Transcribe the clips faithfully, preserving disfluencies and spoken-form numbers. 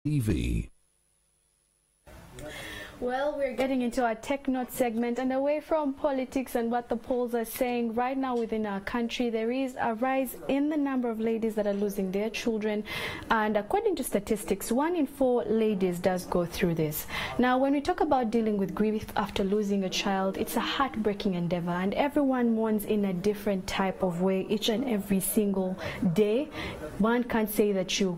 T V. Well, we're getting into our Tech Note segment, and away from politics and what the polls are saying, right now within our country there is a rise in the number of ladies that are losing their children, and according to statistics, one in four ladies does go through this. Now, when we talk about dealing with grief after losing a child, it's a heartbreaking endeavor, and everyone mourns in a different type of way each and every single day. One can't say that you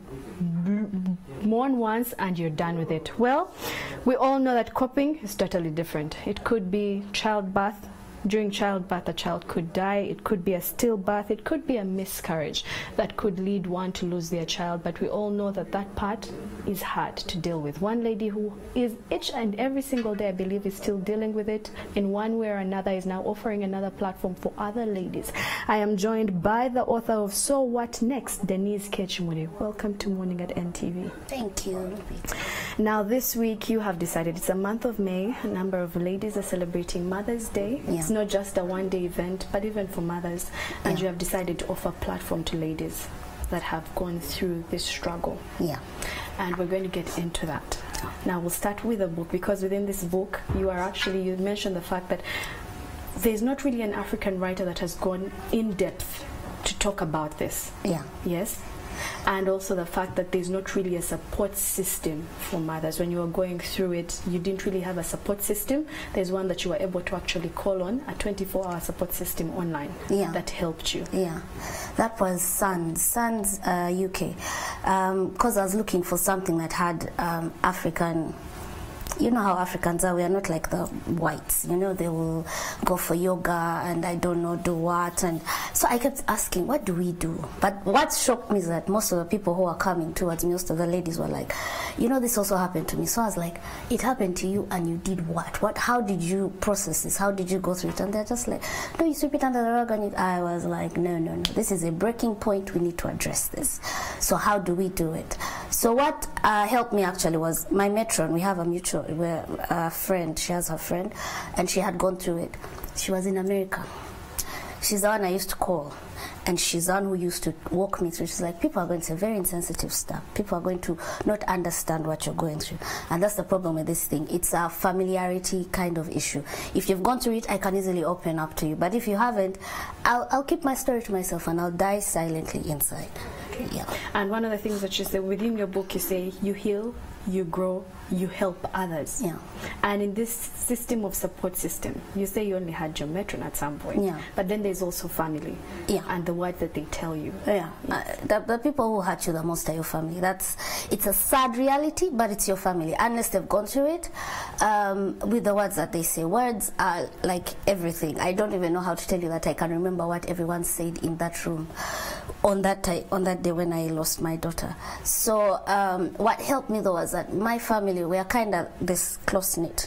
mourn once and you're done with it. Well, we all know that coping is totally different. It could be childbirth. During childbirth, a child could die. It could be a stillbirth. It could be a miscarriage that could lead one to lose their child. But we all know that that part is hard to deal with. One lady who is each and every single day, I believe, is still dealing with it in one way or another, is now offering another platform for other ladies. I am joined by the author of So What Next, Denise Kechimuri. Welcome to Morning at N T V. Thank you. Now, this week you have decided, it's a month of May. A number of ladies are celebrating Mother's Day. Yeah. It's not just a one-day event, but even for mothers. And Yeah. you have decided to offer a platform to ladies that have gone through this struggle. Yeah. And we're going to get into that. Now, we'll start with a book, because within this book, you are actually, you mentioned the fact that there's not really an African writer that has gone in depth to talk about this. Yeah. Yes? And also the fact that there's not really a support system for mothers. When you were going through it, you didn't really have a support system. There's one that you were able to actually call on, a twenty-four hour support system online. Yeah. That helped you. Yeah, that was Sons, Sons uh, U K, because um, I was looking for something that had um, African. You know how Africans are, we are not like the whites, you know, they will go for yoga and I don't know, do what, and so I kept asking, what do we do? But what shocked me is that most of the people who are coming towards me, most of the ladies were like, you know, this also happened to me. So I was like, it happened to you and you did what? What? How did you process this? How did you go through it? And they're just like, no, you sweep it under the rug. And you, I was like, no, no, no, this is a breaking point, we need to address this. So how do we do it? So what uh, helped me actually was my matron. We have a mutual where a friend, she has her friend, and she had gone through it. She was in America. She's the one I used to call, and she's the one who used to walk me through. She's like, people are going to say very insensitive stuff. People are going to not understand what you're going through. And that's the problem with this thing. It's a familiarity kind of issue. If you've gone through it, I can easily open up to you. But if you haven't, I'll, I'll keep my story to myself and I'll die silently inside. Okay. Yeah. And one of the things that you say within your book, you say you heal, you grow, you help others. Yeah. And in this system of support system, you say you only had your matron at some point. Yeah. But then there's also family. Yeah. And the words that they tell you. Yeah. Uh, the, the people who hurt you the most are your family. That's, it's a sad reality, but it's your family. Unless they've gone through it, um, with the words that they say. Words are like everything. I don't even know how to tell you that I can remember what everyone said in that room on that, on that day when I lost my daughter. So um, what helped me though was that my family, we are kind of this close-knit.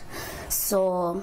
So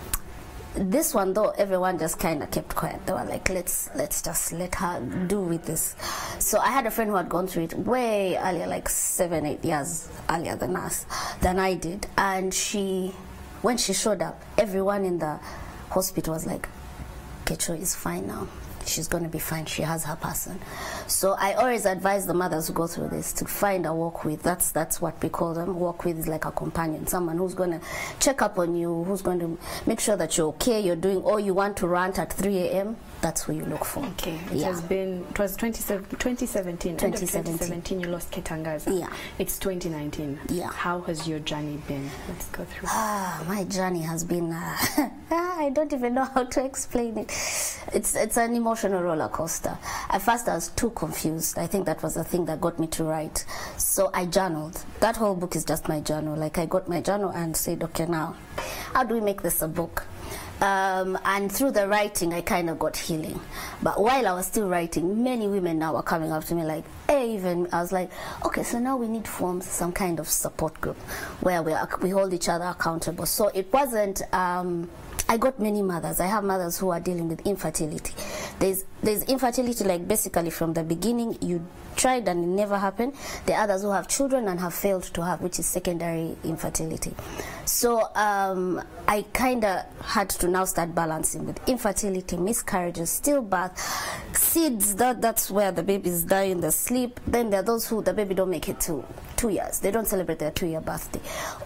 this one though, everyone just kind of kept quiet. They were like, let's let's just let her do with this. So I had a friend who had gone through it way earlier, like seven, eight years earlier than us, than I did. And she, when she showed up, everyone in the hospital was like, Kecho is fine now. She's going to be fine. She has her person. So I always advise the mothers who go through this to find a walk with. That's that's what we call them. Walk with is like a companion, someone who's going to check up on you, who's going to make sure that you're okay, you're doing, or you want to rant at three A M That's who you look for. Okay. It Yeah. has been, it was twenty seventeen. End of twenty seventeen, you lost Ketangaza. Yeah. It's twenty nineteen. Yeah. How has your journey been? Let's go through. Ah, my journey has been, uh, I don't even know how to explain it. It's, it's an emotional roller coaster. At first I was too confused. I think that was the thing that got me to write. So I journaled. That whole book is just my journal. Like I got my journal and said, okay, now, how do we make this a book? Um, and through the writing, I kind of got healing. But while I was still writing, many women now were coming up to me like, hey, even, I was like, okay, so now we need to form some kind of support group where we, are, we hold each other accountable. So it wasn't, um, I got many mothers. I have mothers who are dealing with infertility. There's there's infertility like basically from the beginning you tried and it never happened. There are others who have children and have failed to have, which is secondary infertility. So um, I kind of had to now start balancing with infertility, miscarriages, stillbirth, seeds. That that's where the babies die in the sleep. Then there are those who the baby don't make it to two years. They don't celebrate their two-year birthday,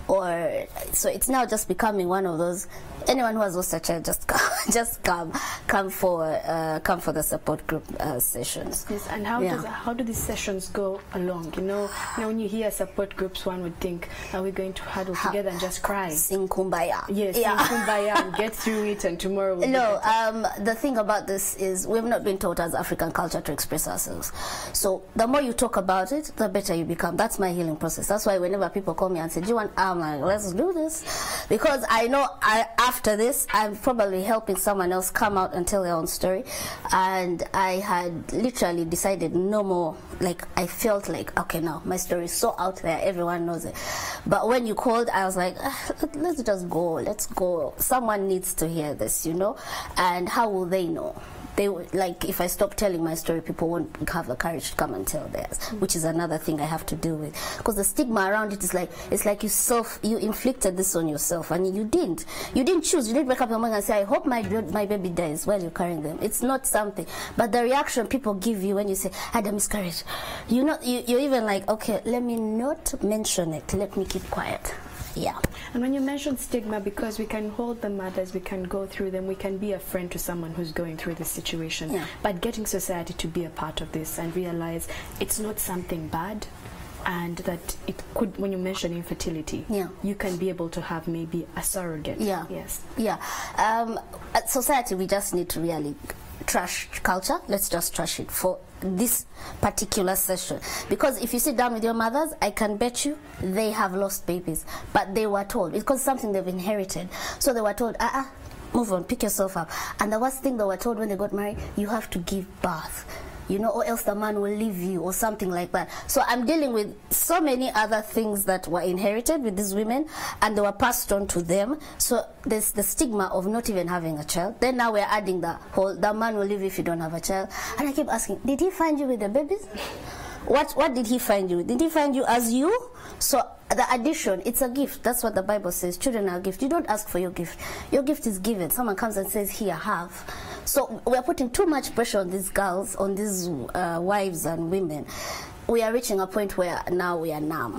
or so it's now just becoming one of those. Anyone who has lost a child, just come, just come, come for, uh, come for the support group uh, sessions. Yes, and how yeah. does how do these sessions go along? You know, you know, when you hear support groups, one would think, are we going to huddle ha together and just cry? Sing kumbaya. Yes, yeah. Sing kumbaya and get through it, and tomorrow. We'll no, um, the thing about this is we've not been taught as African culture to express ourselves. So the more you talk about it, the better you become. That's my healing process. That's why whenever people call me and say, "Do you want?" I'm like, "Let's do this," because I know I after this I'm probably helping someone else come out and tell their own story. And I had literally decided no more. Like I felt like, okay, now my story is so out there, everyone knows it. But when you called, I was like, let's just go, let's go. Someone needs to hear this, you know. And how will they know? They like if I stop telling my story, people won't have the courage to come and tell theirs, which is another thing I have to deal with. Because the stigma around it is like it's like you self you inflicted this on yourself, and you didn't. You didn't choose. You didn't wake up your morning and say, "I hope my my baby dies" while you're carrying them. It's not something. But the reaction people give you when you say, "I had a miscarriage," you know, you, you're even like, "Okay, let me not mention it. Let me keep quiet." Yeah. And when you mention stigma, because we can hold the mothers, we can go through them, we can be a friend to someone who's going through this situation. Yeah. But getting society to be a part of this and realize it's not something bad, and that it could, when you mention infertility, yeah. you can be able to have maybe a surrogate. Yeah. Yes. Yeah. Um, at society, we just need to really trash culture. Let's just trash it for this particular session, because if you sit down with your mothers, I can bet you they have lost babies, but they were told, because something they've inherited, so they were told, ah, uh -uh, move on, pick yourself up. And the worst thing they were told when they got married, you have to give birth, you know, or else the man will leave you, or something like that. So I'm dealing with so many other things that were inherited with these women, and they were passed on to them. So there's the stigma of not even having a child. Then now we're adding the whole, the man will leave if you don't have a child. And I keep asking, did he find you with the babies? What, what did he find you with? Did he find you as you? So the addition, it's a gift. That's what the Bible says. Children are a gift. You don't ask for your gift. Your gift is given. Someone comes and says, here, have. So we're putting too much pressure on these girls, on these uh, wives and women. We are reaching a point where now we are numb.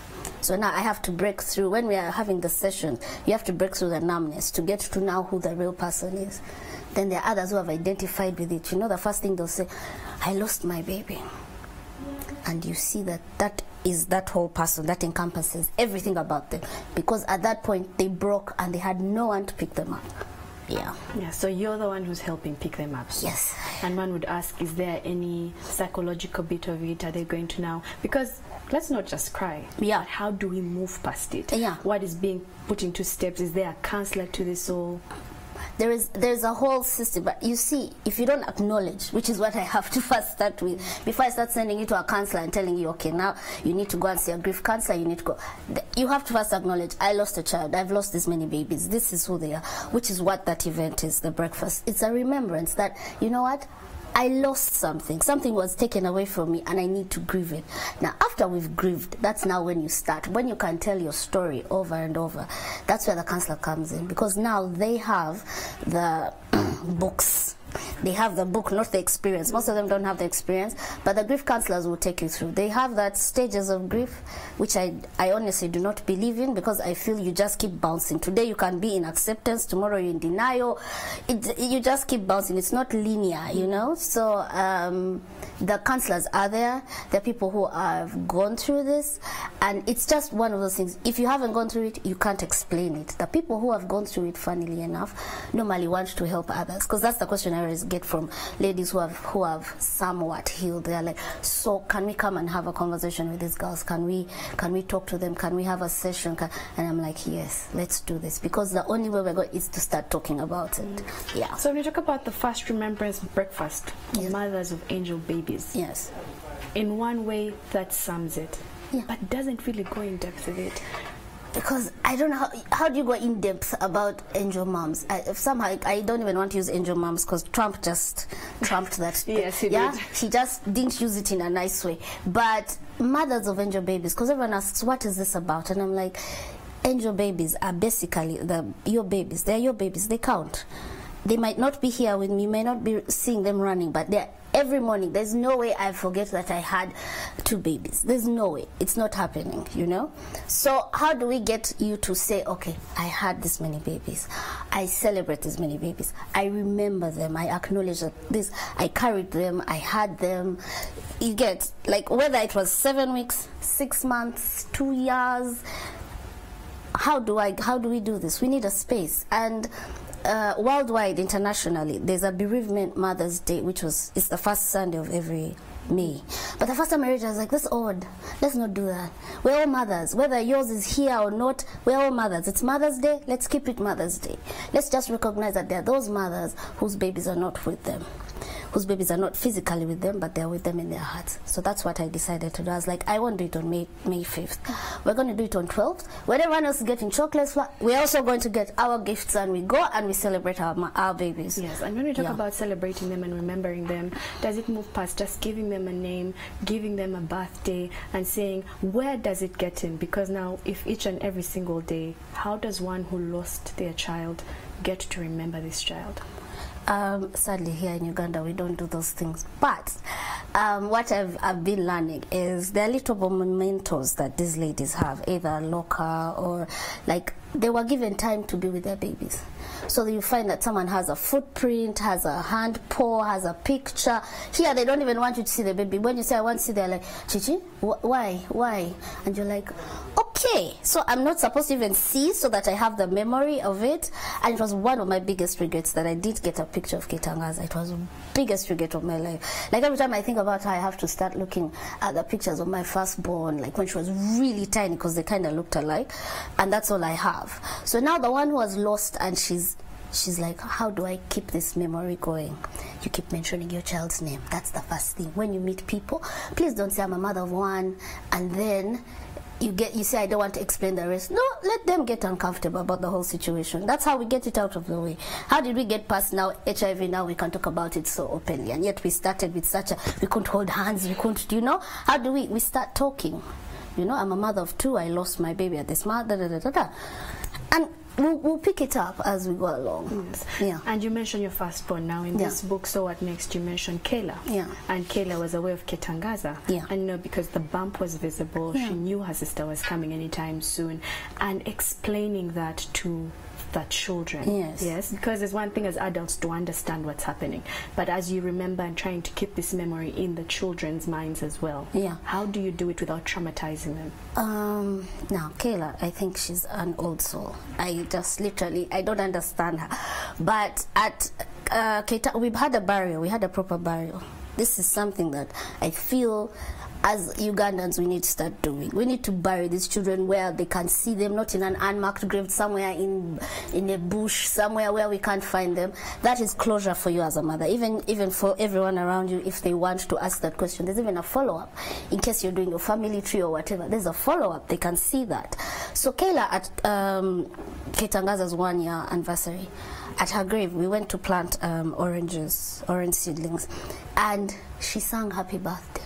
So now I have to break through. When we are having the session, you have to break through the numbness to get to know who the real person is. Then there are others who have identified with it. You know, the first thing they'll say, I lost my baby. And you see that that is that whole person, that encompasses everything about them. Because at that point, they broke and they had no one to pick them up. Yeah. Yeah, so you're the one who's helping pick them up. Yes. And one would ask, is there any psychological bit of it? Are they going to now? Because let's not just cry. Yeah. But how do we move past it? Yeah. What is being put into steps? Is there a counselor to this all? There is there's a whole system, but you see, if you don't acknowledge, which is what I have to first start with, before I start sending you to a counselor and telling you, okay, now you need to go and see a grief counselor, you need to go, you have to first acknowledge, I lost a child, I've lost this many babies, this is who they are, which is what that event is, the breakfast. It's a remembrance that, you know what, I lost something. Something was taken away from me and I need to grieve it. Now, after we've grieved, that's now when you start. When you can tell your story over and over, that's where the counselor comes in. Because now they have the books. They have the book, not the experience. Most of them don't have the experience, but the grief counselors will take you through. They have that stages of grief, which I, I honestly do not believe in, because I feel you just keep bouncing. Today you can be in acceptance, tomorrow you're in denial. It, you just keep bouncing. It's not linear, you know? So um, the counselors are there. There are people who have gone through this, and it's just one of those things. If you haven't gone through it, you can't explain it. The people who have gone through it, funnily enough, normally want to help others, because that's the question I always get from ladies who have who have somewhat healed. They're like, so can we come and have a conversation with these girls? Can we can we talk to them? Can we have a session? Can, and I'm like, yes, let's do this, because the only way we're going is to start talking about it. Mm. Yeah. So when you talk about the first remembrance breakfast, yes. Mothers of angel babies. Yes. In one way, that sums it, yeah. but doesn't really go in depth with it. because I don't know how, how do you go in depth about angel moms. I, somehow I, I don't even want to use angel moms because Trump just trumped that. Yes, he yeah, did. He just didn't use it in a nice way. But mothers of angel babies, because everyone asks, what is this about? And I'm like, angel babies are basically the your babies. They're your babies. They count. They might not be here with me. You may not be seeing them running, but they're every morning. There's no way I forget that I had two babies. There's no way. It's not happening, you know? So how do we get you to say, okay, I had this many babies. I celebrate this many babies. I remember them. I acknowledge that this, I carried them. I had them. You get, like, whether it was seven weeks, six months, two years, how do I, how do we do this? We need a space. And Uh, worldwide, internationally, there's a bereavement Mother's Day, which was it's the first Sunday of every May. But the first time I read it, I was like, that's odd. Let's not do that. We're all mothers. Whether yours is here or not, we're all mothers. It's Mother's Day. Let's keep it Mother's Day. Let's just recognize that there are those mothers whose babies are not with them, whose babies are not physically with them, but they're with them in their hearts. So that's what I decided to do. I was like, I won't do it on May, May fifth. We're going to do it on twelfth. When everyone else is getting chocolates, we're also going to get our gifts, and we go and we celebrate our, our babies. Yes, and when we talk Yeah. about celebrating them and remembering them, does it move past just giving them a name, giving them a birthday, and saying, where does it get in? Because now, if each and every single day, how does one who lost their child get to remember this child? Um, sadly, here in Uganda, we don't do those things. But um, what I've, I've been learning is there are little mementos that these ladies have, either a locker or like they were given time to be with their babies. So you find that someone has a footprint, has a hand paw, has a picture. Here, they don't even want you to see the baby. When you say, I want to see, they're like, Chichi, wh why, why? And you're like, okay. So I'm not supposed to even see so that I have the memory of it. And it was one of my biggest regrets that I did get a picture of Ketangaza. It was the biggest regret of my life. Like every time I think about her, I have to start looking at the pictures of my firstborn, like when she was really tiny, because they kind of looked alike. And that's all I have. So now the one who was lost, and she's She's like, how do I keep this memory going? You keep mentioning your child's name. That's the first thing. When you meet people, please don't say I'm a mother of one, and then you get you say I don't want to explain the rest. No, let them get uncomfortable about the whole situation. That's how we get it out of the way. How did we get past now H I V? Now we can talk about it so openly, and yet we started with such a we couldn't hold hands. We couldn't, you know? How do we we start talking? You know, I'm a mother of two. I lost my baby at this month. Da, da, da, da, da. And We'll, we'll pick it up as we go along. Yes. Yeah. And you mentioned your firstborn. Now in Yeah. this book, So What Next, you mentioned Kayla. Yeah. And Kayla was aware of Ketangaza. Yeah. And you know, because the bump was visible, Yeah. she knew her sister was coming anytime soon. And explaining that to the children. Yes. Yes. Because there's one thing as adults to understand what's happening. But as you remember and trying to keep this memory in the children's minds as well. Yeah. How do you do it without traumatizing them? Um, now, Kayla, I think she's an old soul. I just literally, I don't understand her. But at uh, Keita, we've had a burial. We had a proper burial. This is something that I feel as Ugandans we need to start doing. We need to bury these children where they can see them, not in an unmarked grave somewhere in in a bush, somewhere where we can't find them. That is closure for you as a mother, even even for everyone around you. If they want to ask that question, there's even a follow-up. In case you're doing your family tree or whatever, there's a follow-up. They can see that. So Kayla, at um, Ketangaza's one-year anniversary, at her grave, we went to plant um, oranges, orange seedlings, and she sang happy birthday.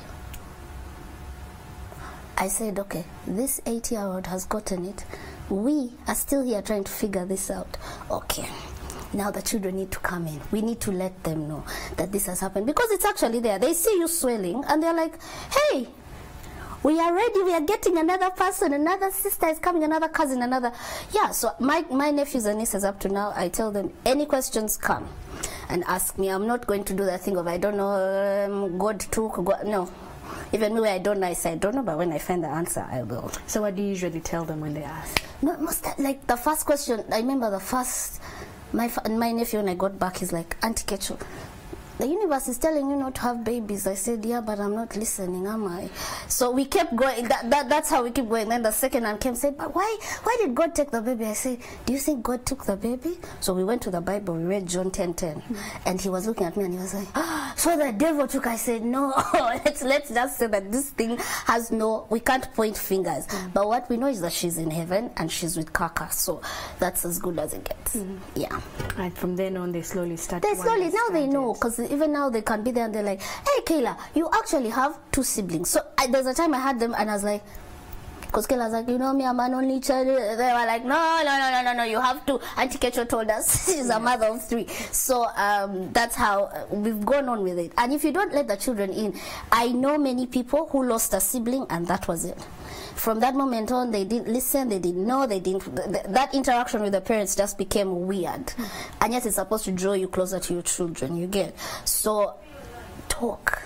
I said, okay, this eight-year-old has gotten it. We are still here trying to figure this out. Okay, now the children need to come in. We need to let them know that this has happened, because it's actually there. They see you swelling, and they're like, hey, we are ready. We are getting another person, another sister is coming, another cousin, another. Yeah, so my, my nephews and nieces up to now, I tell them, any questions, come and ask me. I'm not going to do that thing of, I don't know, um, God took, God, no. Even me, I don't know, I say I don't know, but when I find the answer, I will. So what do you usually tell them when they ask? No, most like the first question, I remember the first, my my nephew, when I got back, he's like, Auntie Kecho, the universe is telling you not to have babies. I said, yeah, but I'm not listening, am I? So we kept going. That, that that's how we keep going. Then the second one came, said, but why why did God take the baby? I said, do you think God took the baby? So we went to the Bible, we read John ten ten, mm-hmm. and he was looking at me and he was like, oh, so the devil took. I said, no, let's let's just say that this thing has no, we can't point fingers. Mm-hmm. But what we know is that she's in heaven and she's with Kaka, so that's as good as it gets. Mm-hmm. Yeah. And from then on, they slowly start. They slowly now they know, because even now they can be there and they're like, hey Kayla, you actually have two siblings. So I, there's a time I had them and I was like, because Kayla's like, you know me, I'm an only child. They were like, no, no, no, no, no, no, you have to. Auntie Kecho told us she's yeah. a mother of three. So um, that's how uh, we've gone on with it. And if you don't let the children in, I know many people who lost a sibling and that was it. From that moment on, they didn't listen, they didn't know, they didn't, th that interaction with the parents just became weird. Mm. And yet it's supposed to draw you closer to your children, you get. So, talk.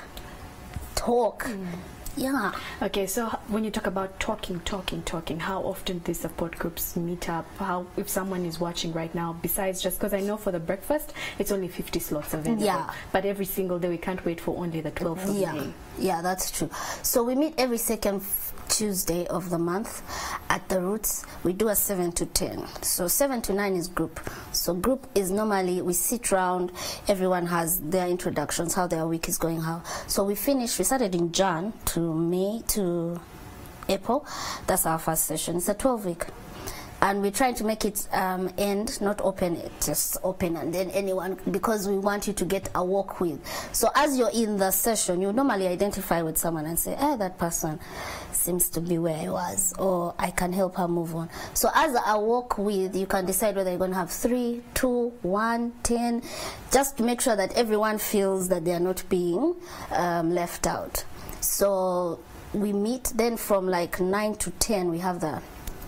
Talk. Mm. Yeah. Okay, so when you talk about talking, talking, talking, how often these support groups meet up? How, if someone is watching right now, besides just, because I know for the breakfast, it's only fifty slots available. Yeah. But every single day, we can't wait for only the twelfth of yeah. May. Yeah, that's true. So we meet every second Tuesday of the month at the Roots. We do a seven to ten. So seven to nine is group. So group is normally we sit round, everyone has their introductions, how their week is going, how. So we finished, we started in Jan to May to April. That's our first session. It's a twelve week. And we're trying to make it um, end, not open it, just open and then anyone, because we want you to get a walk with. So as you're in the session, you normally identify with someone and say, eh, that person seems to be where I was, or I can help her move on. So as a walk with, you can decide whether you're going to have three, two, one, ten, just to make sure that everyone feels that they are not being um, left out. So we meet, then from like nine to ten, we have the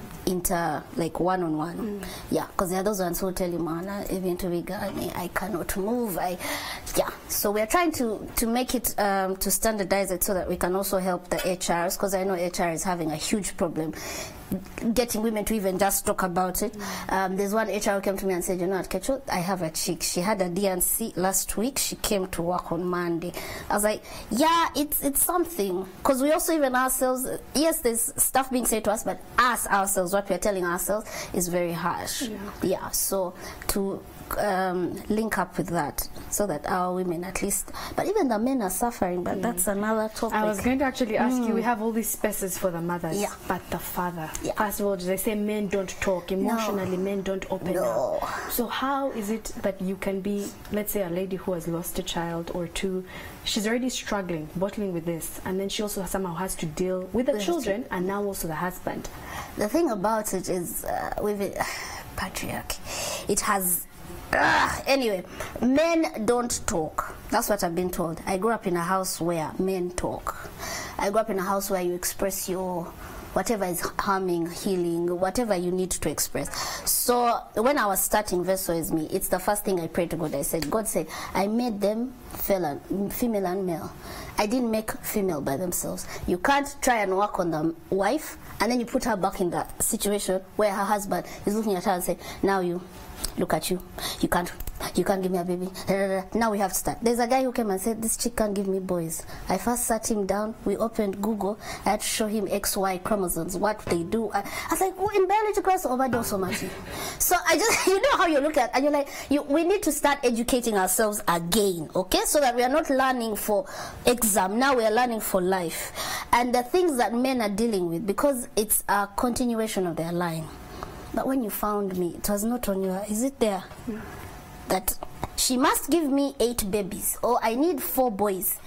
inter like one-on-one. Mm. Yeah, because there are those ones who tell you, man, even to be gone, I cannot move. I yeah, so we're trying to to make it um, to standardize it so that we can also help the H Rs, because I know H R is having a huge problem getting women to even just talk about it. Mm. Um, there's one H R who came to me and said, you know what, Kecho, I have a chick. She had a D N C last week. She came to work on Monday. I was like, yeah, it's it's something. Because we also even ourselves, yes, there's stuff being said to us, but us ourselves, what we're telling ourselves is very harsh. Yeah, yeah, so to um, link up with that so that our women at least, but even the men are suffering, but mm. that's another topic. I was going to actually ask mm. you, we have all these spaces for the mothers, yeah. but the father, yeah. first of all, they say men don't talk emotionally, no. men don't open no. up. So how is it that you can be, let's say a lady who has lost a child or two, she's already struggling, battling with this, and then she also somehow has to deal with the That's children true. and now also the husband. The thing about it is uh, with it, uh, patriarchy, it has Uh, anyway, men don't talk. That's what I've been told. I grew up in a house where men talk. I grew up in a house where you express your whatever is harming, healing, whatever you need to express. So when I was starting Vessel Is Me, it's the first thing I prayed to God. I said, God said, I made them female and male. I didn't make female by themselves. You can't try and work on the wife and then you put her back in that situation where her husband is looking at her and say, now you look at you, you can't you can't give me a baby. Now we have to start. There's a guy who came and said, this chick can't give me boys. I first sat him down, we opened Google, I had to show him X Y chromosomes, what they do. I, I was like, oh, in biology class, overdose so much. So I just, you know how you look at, and you're like, you, we need to start educating ourselves again, okay? So that we are not learning for exam, now we are learning for life. And the things that men are dealing with, because it's a continuation of their line. But when you found me, it was not on your, is it there? Yeah. That she must give me eight babies, or I need four boys.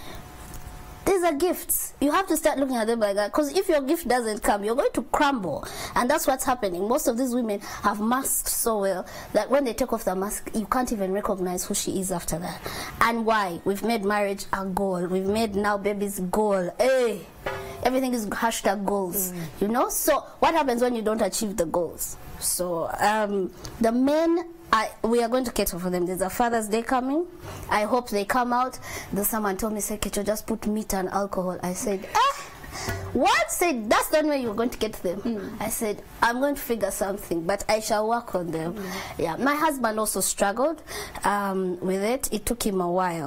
These are gifts. You have to start looking at them like that, because if your gift doesn't come, you're going to crumble. And that's what's happening. Most of these women have masked so well that when they take off the mask, you can't even recognize who she is after that. And why? We've made marriage a goal. We've made now babies goal. Hey! Everything is hashtag goals, mm. you know? So what happens when you don't achieve the goals? So um, the men, I, we are going to cater for them. There's a Father's Day coming. I hope they come out. Then someone told me, say, Kecho, just put meat and alcohol. I said, eh? What? Said, that's the way you're going to get them. Mm. I said, I'm going to figure something, but I shall work on them. Mm. Yeah, my husband also struggled um, with it. It took him a while.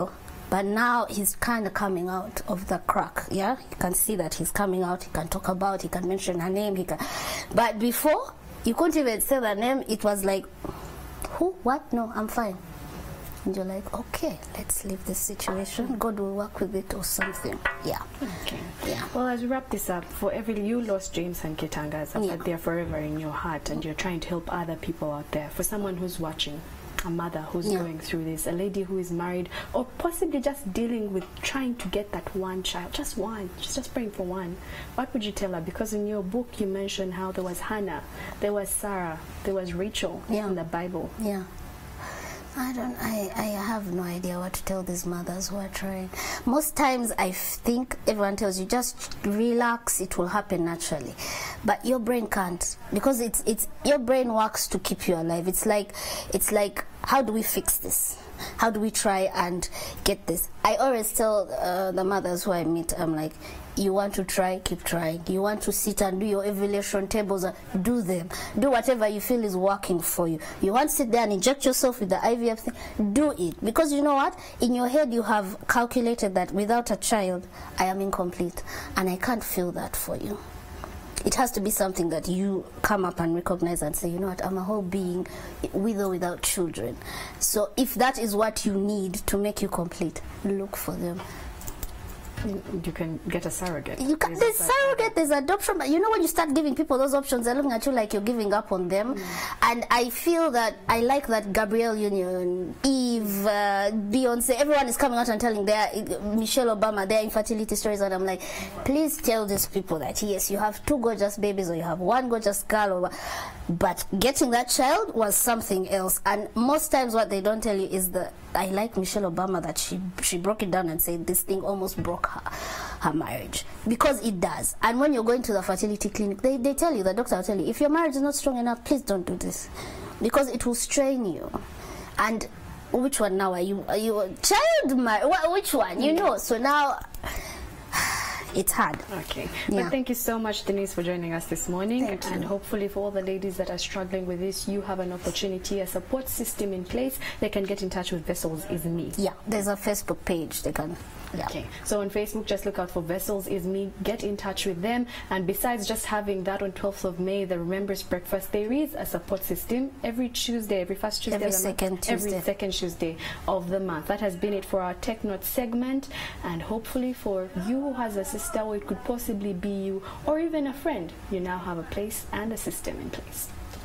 But now he's kind of coming out of the crack. Yeah, you can see that he's coming out. He can talk about, he can mention her name. He can, but before, you couldn't even say the name. It was like, who, what? No, I'm fine. And you're like, okay, let's leave this situation. God will work with it or something. Yeah. Okay. Yeah. Well, as we wrap this up, for every you lost James and Ketangas, Yeah. but they're forever in your heart, and you're trying to help other people out there. For someone who's watching, a mother who's Yeah. going through this, a lady who is married, or possibly just dealing with trying to get that one child, just one, just, just praying for one, what would you tell her? Because in your book you mentioned how there was Hannah, there was Sarah, there was Rachel Yeah. in the Bible. Yeah. I don't, I, I have no idea what to tell these mothers who are trying. Most times I think everyone tells you, just relax, it will happen naturally. But your brain can't, because it's, it's, your brain works to keep you alive. It's like, it's like, how do we fix this? How do we try and get this? I always tell uh, the mothers who I meet, I'm like, you want to try, keep trying. You want to sit and do your evaluation tables, uh, do them. Do whatever you feel is working for you. You want to sit there and inject yourself with the I V F thing, do it. Because you know what? In your head you have calculated that without a child, I am incomplete. And I can't feel that for you. It has to be something that you come up and recognize and say, you know what, I'm a whole being with or without children. So if that is what you need to make you complete, look for them. You can get a surrogate. You can, there's surrogate, there's adoption, but you know when you start giving people those options, they're looking at you like you're giving up on them. Mm. And I feel that, I like that Gabrielle Union, Eve, uh, Beyonce, everyone is coming out and telling their, Michelle Obama, their infertility stories, and I'm like, please tell these people that, yes, you have two gorgeous babies or you have one gorgeous girl, or, but getting that child was something else. And most times what they don't tell you is the, I like Michelle Obama that she she broke it down and said this thing almost broke her, her marriage, because it does. And when you're going to the fertility clinic, they, they tell you, the doctor will tell you, if your marriage is not strong enough, please don't do this, because it will strain you. And which one now are you? Are you a child marriage? Which one? You know. So now it's hard. Okay. Yeah. But thank you so much, Denise, for joining us this morning. Thank you. And hopefully for all the ladies that are struggling with this, you have an opportunity, a support system in place. They can get in touch with Vessels Is Me. Yeah, there's a Facebook page they can. Yeah. Okay, so on Facebook, just look out for Vessels Is Me, get in touch with them. And besides just having that on twelfth of May, the Remembrance Breakfast, there is a support system every Tuesday, every first Tuesday every of the second month, Tuesday. every second Tuesday of the month. That has been it for our Tech Note segment, and hopefully for you who has a sister, or it could possibly be you, or even a friend, you now have a place and a system in place.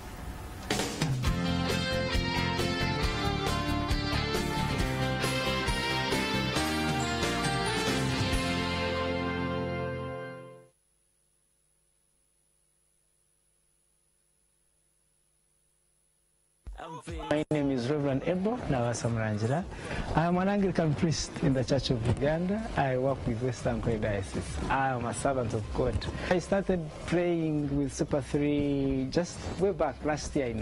My name is Reverend Ebo Nawasa Mranjira. I am an Anglican priest in the Church of Uganda. I work with Western Korea Diocese. I am a servant of God. I started praying with Super three just way back last year.